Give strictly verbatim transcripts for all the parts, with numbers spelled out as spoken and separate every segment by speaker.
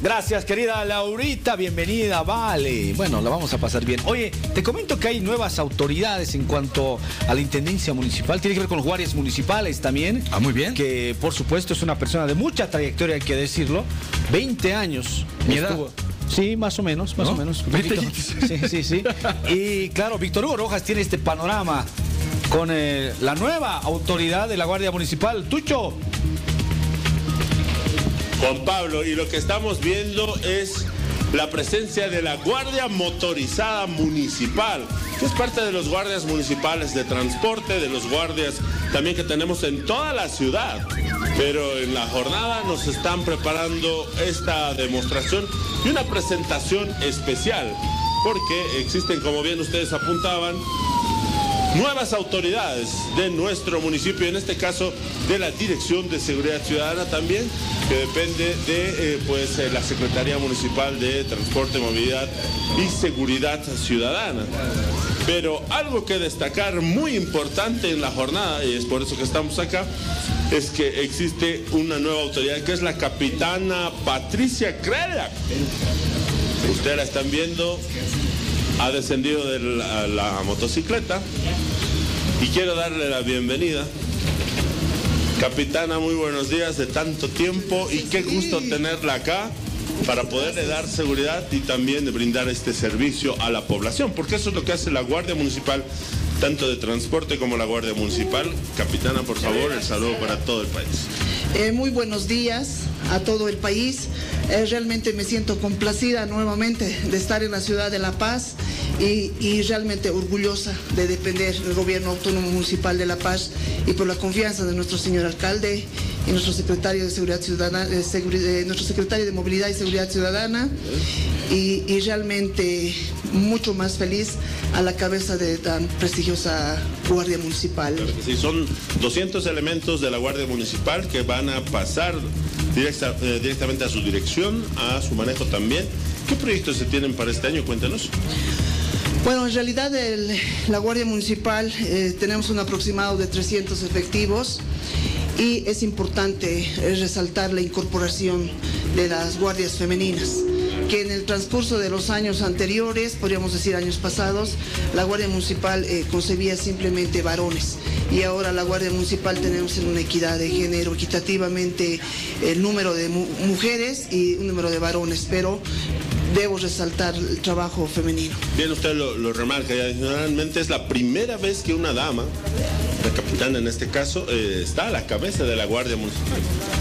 Speaker 1: Gracias, querida Laurita, bienvenida, vale. Bueno, la vamos a pasar bien. Oye, te comento que hay nuevas autoridades en cuanto a la intendencia municipal. Tiene que ver con los guardias municipales también.
Speaker 2: Ah, muy bien.
Speaker 1: Que, por supuesto, es una persona de mucha trayectoria, hay que decirlo. veinte años.
Speaker 2: ¿Mi edad?
Speaker 1: Sí, más o menos, más
Speaker 2: ¿No?
Speaker 1: o menos.
Speaker 2: veinte.
Speaker 1: Sí, sí, sí. Y claro, Víctor Hugo Rojas tiene este panorama con eh, la nueva autoridad de la Guardia Municipal. Tucho.
Speaker 3: Juan Pablo, y lo que estamos viendo es la presencia de la Guardia Motorizada Municipal, que es parte de los guardias municipales de transporte, de los guardias también que tenemos en toda la ciudad. Pero en la jornada nos están preparando esta demostración y una presentación especial, porque existen, como bien ustedes apuntaban, nuevas autoridades de nuestro municipio, en este caso de la Dirección de Seguridad Ciudadana también, que depende de eh, pues, eh, la Secretaría Municipal de Transporte, Movilidad y Seguridad Ciudadana. Pero algo que destacar muy importante en la jornada, y es por eso que estamos acá, es que existe una nueva autoridad que es la capitana Patricia Crela. Ustedes la están viendo, ha descendido de la, la motocicleta y quiero darle la bienvenida. Capitana, muy buenos días, de tanto tiempo, y qué gusto tenerla acá para poderle dar seguridad y también de brindar este servicio a la población, porque eso es lo que hace la Guardia Municipal, tanto de transporte como la Guardia Municipal. Capitana, por favor, el saludo para todo el país.
Speaker 4: Eh, muy buenos días a todo el país. Eh, realmente me siento complacida nuevamente de estar en la ciudad de La Paz y, y realmente orgullosa de depender del Gobierno Autónomo Municipal de La Paz, y por la confianza de nuestro señor alcalde y nuestro secretario de Seguridad Ciudadana, de Seguridad, nuestro secretario de Movilidad y Seguridad Ciudadana, y, y realmente mucho más feliz a la cabeza de tan prestigiosa Guardia Municipal.
Speaker 3: Claro que sí, son doscientos elementos de la Guardia Municipal que van a pasar directa, eh, directamente a su dirección, a su manejo también. ¿Qué proyectos se tienen para este año? Cuéntanos.
Speaker 4: Bueno, en realidad el, la Guardia Municipal eh, tenemos un aproximado de trescientos efectivos, y es importante eh, resaltar la incorporación de las guardias femeninas, que en el transcurso de los años anteriores, podríamos decir años pasados, la Guardia Municipal eh, concebía simplemente varones, y ahora la Guardia Municipal tenemos en una equidad de género, equitativamente el número de mu mujeres y un número de varones, pero debo resaltar el trabajo femenino.
Speaker 3: Bien, usted lo, lo remarca, y adicionalmente es la primera vez que una dama, la capitana en este caso, eh, está a la cabeza de la Guardia Municipal.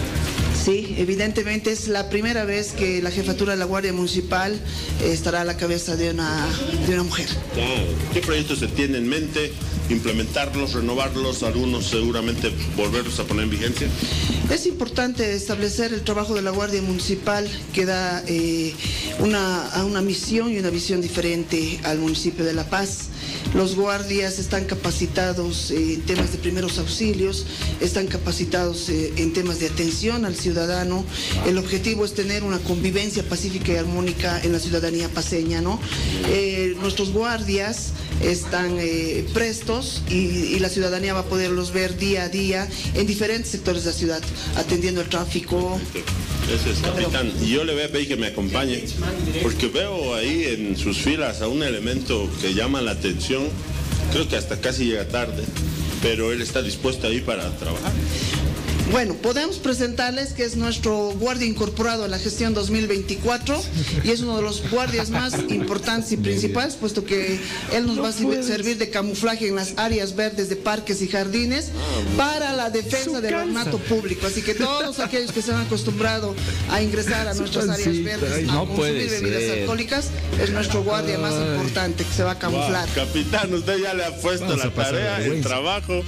Speaker 4: Sí, evidentemente es la primera vez que la jefatura de la Guardia Municipal eh, estará a la cabeza de una, de una mujer.
Speaker 3: Claro. ¿Qué proyectos se tiene en mente? ¿Implementarlos, renovarlos, algunos seguramente volverlos a poner en vigencia?
Speaker 4: Es importante establecer el trabajo de la Guardia Municipal, que da eh, una, a una misión y una visión diferente al municipio de La Paz. Los guardias están capacitados eh, en temas de primeros auxilios, están capacitados eh, en temas de atención al ciudadano. El objetivo es tener una convivencia pacífica y armónica en la ciudadanía paceña, ¿no? Eh, nuestros guardias están eh, prestos y, y la ciudadanía va a poderlos ver día a día en diferentes sectores de la ciudad, atendiendo el tráfico.
Speaker 3: Ese es, capitán. Y yo le voy a pedir que me acompañe, porque veo ahí en sus filas a un elemento que llama la atención. Creo que hasta casi llega tarde, pero él está dispuesto ahí para trabajar.
Speaker 4: Bueno, podemos presentarles que es nuestro guardia incorporado a la gestión dos mil veinticuatro, y es uno de los guardias más importantes y principales, puesto que él nos va a servir de camuflaje en las áreas verdes de parques y jardines para la defensa del ornato público. Así que todos aquellos que se han acostumbrado a ingresar a nuestras áreas verdes a consumir bebidas alcohólicas, es nuestro guardia más importante que se va a camuflar.
Speaker 3: Wow, capitán, usted ya le ha puesto la tarea, el trabajo,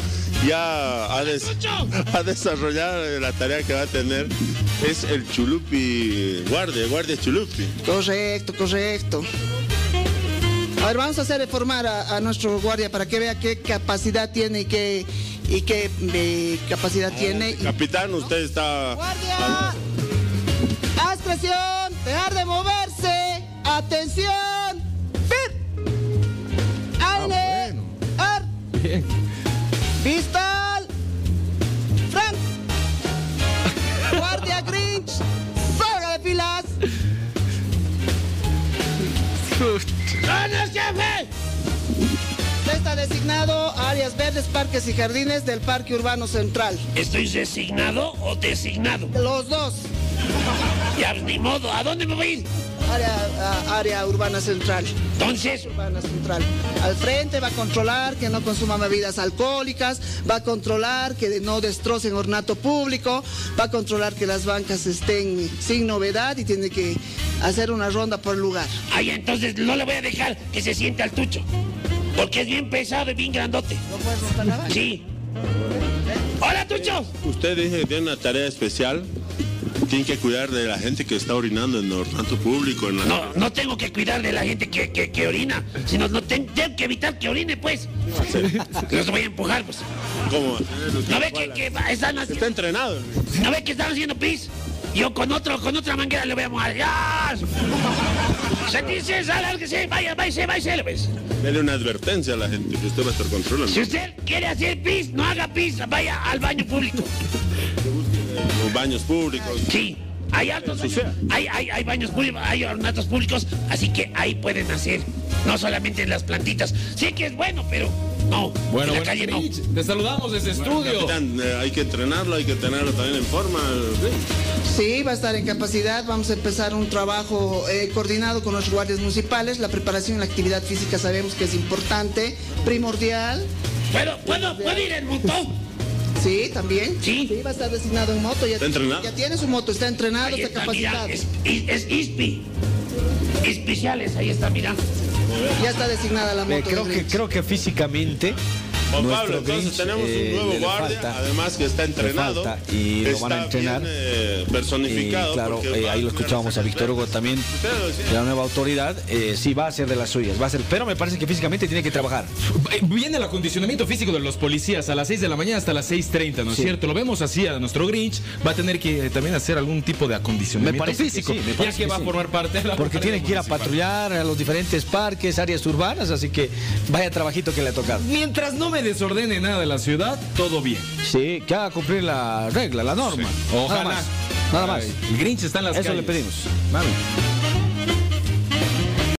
Speaker 3: ya ha, des ha desarrollado la tarea que va a tener. Es el Chulupi guardia, guardia Chulupi.
Speaker 4: Correcto, correcto. A ver, vamos a hacer reformar a, a nuestro guardia para que vea qué capacidad tiene y qué, y qué eh, capacidad ah, tiene.
Speaker 3: Capitán, usted está...
Speaker 4: ¡Guardia! ¡Haz presión! ¡Dejar de moverse! ¡Atención! ¡Fir! ¡Aire! Ah, bueno. ¡Ar! Bien. ¡Pistol! ¡Frank! ¡Guardia Grinch! ¡Salga de filas!
Speaker 2: ¡Dones, jefe!
Speaker 4: Usted está designado a áreas verdes, parques y jardines del Parque Urbano Central.
Speaker 2: ¿Estoy resignado o designado?
Speaker 4: Los dos.
Speaker 2: Ya, ni modo. ¿A dónde me voy a ir?
Speaker 4: Área, a- área urbana central.
Speaker 2: Entonces,
Speaker 4: Urbana central. Al frente va a controlar que no consuman bebidas alcohólicas, va a controlar que no destrocen ornato público, va a controlar que las bancas estén sin novedad y tiene que hacer una ronda por el lugar.
Speaker 2: ay, entonces no le voy a dejar que se siente al Tucho. Porque es bien pesado y bien grandote.
Speaker 4: ¿No puedes romper la banca?
Speaker 2: Sí. ¡Hola, Tucho!
Speaker 3: Usted dice que tiene una tarea especial. Tiene que cuidar de la gente que está orinando en el ornato público. En la...
Speaker 2: No, no tengo que cuidar de la gente que, que, que orina, sino no ten- tengo que evitar que orine, pues. Los voy a empujar, pues.
Speaker 3: ¿Cómo?
Speaker 2: ¿No ve que, que están haciendo,
Speaker 3: Está entrenado.
Speaker 2: ¿no ve que están haciendo pis? Yo con otro, con otra manguera le voy a mojar. ¡Ya! Sentirse, alárguese, vaya, váyase, váyase, pues.
Speaker 3: Dele una advertencia a la gente que usted va a estar controlando.
Speaker 2: Si usted quiere hacer pis, no haga pis, vaya al baño público.
Speaker 3: Los baños públicos.
Speaker 2: Sí, hay altos baños, hay, hay, hay baños públicos, hay ornatos públicos, así que ahí pueden hacer, no solamente en las plantitas. Sí que es bueno, pero no,
Speaker 5: Bueno,
Speaker 2: en la
Speaker 5: bueno,
Speaker 2: calle no.
Speaker 5: Grinch, te saludamos desde estudio.
Speaker 3: Capitán, eh, hay que entrenarlo, hay que tenerlo también en forma. Sí.
Speaker 4: Sí, va a estar en capacidad. Vamos a empezar un trabajo eh, coordinado con los guardias municipales. La preparación y la actividad física sabemos que es importante, primordial.
Speaker 2: ¿Puedo, puedo, puedo ir en moto?
Speaker 4: Sí, también.
Speaker 2: Sí.
Speaker 4: va a estar designado en moto. Ya,
Speaker 3: ¿Está entrenado?
Speaker 4: Ya tiene su moto, está entrenado,
Speaker 2: Ahí
Speaker 4: está
Speaker 2: está, mira,
Speaker 4: capacitado.
Speaker 2: es, es, es ISPI. Especiales, ahí está, mira.
Speaker 4: Ya está designada la
Speaker 1: Eh,
Speaker 4: moto.
Speaker 1: creo,
Speaker 4: del
Speaker 1: que,
Speaker 4: Grinch.
Speaker 1: creo que físicamente.
Speaker 3: Juan
Speaker 1: nuestro
Speaker 3: Pablo, entonces
Speaker 1: Grinch,
Speaker 3: tenemos
Speaker 1: eh,
Speaker 3: un nuevo
Speaker 1: le- le
Speaker 3: guardia,
Speaker 1: falta-
Speaker 3: además que está entrenado.
Speaker 1: falta y lo van a
Speaker 3: está
Speaker 1: entrenar.
Speaker 3: bien, eh,
Speaker 1: Y
Speaker 3: personificado.
Speaker 1: claro,
Speaker 3: porque
Speaker 1: eh,
Speaker 3: va a
Speaker 1: ahí lo
Speaker 3: cuidar
Speaker 1: escuchábamos a
Speaker 3: las
Speaker 1: Víctor Hugo
Speaker 3: verdes.
Speaker 1: también,
Speaker 3: Usted lo decía.
Speaker 1: de la nueva autoridad. Eh, sí, va a ser de las suyas, va a ser, pero me parece que físicamente tiene que trabajar.
Speaker 5: Viene el acondicionamiento físico de los policías a las seis de la mañana hasta las seis treinta, ¿no es
Speaker 1: Sí.
Speaker 5: cierto? Lo vemos así a nuestro Grinch. Va a tener que eh, también hacer algún tipo de acondicionamiento
Speaker 1: Me parece que
Speaker 5: físico.
Speaker 1: sí, me
Speaker 5: ya
Speaker 1: parece
Speaker 5: que
Speaker 1: que
Speaker 5: va
Speaker 1: sí.
Speaker 5: a formar parte de la
Speaker 1: Porque tiene que ir a
Speaker 5: municipal.
Speaker 1: patrullar a los diferentes parques, áreas urbanas, así que vaya trabajito que le ha tocado.
Speaker 5: Mientras no me desordene nada de la ciudad, todo bien.
Speaker 1: Sí, que haga cumplir la regla, la norma.
Speaker 5: Ojalá.
Speaker 1: Nada más. Nada más.
Speaker 5: Ay, el Grinch está en las
Speaker 1: Eso
Speaker 5: calles.
Speaker 1: le pedimos.
Speaker 5: Vale.